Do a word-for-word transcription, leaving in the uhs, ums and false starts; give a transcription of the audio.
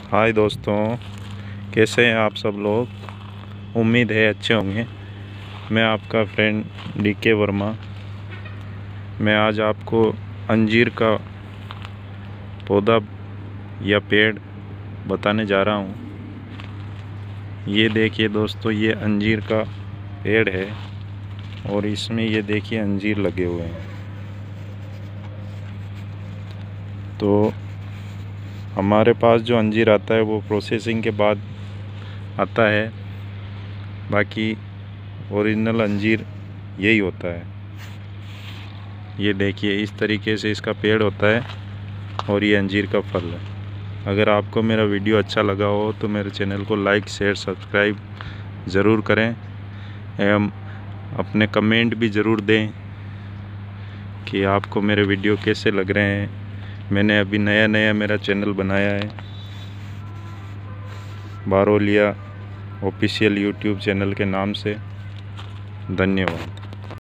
हाय दोस्तों, कैसे हैं आप सब लोग। उम्मीद है अच्छे होंगे। मैं आपका फ्रेंड डी के वर्मा। मैं आज आपको अंजीर का पौधा या पेड़ बताने जा रहा हूँ। ये देखिए दोस्तों, ये अंजीर का पेड़ है और इसमें ये देखिए अंजीर लगे हुए हैं। तो हमारे पास जो अंजीर आता है वो प्रोसेसिंग के बाद आता है, बाकी ओरिजिनल अंजीर यही होता है। ये देखिए इस तरीके से इसका पेड़ होता है और ये अंजीर का फल है। अगर आपको मेरा वीडियो अच्छा लगा हो तो मेरे चैनल को लाइक शेयर सब्सक्राइब ज़रूर करें एवं अपने कमेंट भी ज़रूर दें कि आपको मेरे वीडियो कैसे लग रहे हैं। मैंने अभी नया नया मेरा चैनल बनाया है, बारोलिया ऑफिशियल यूट्यूब चैनल के नाम से। धन्यवाद।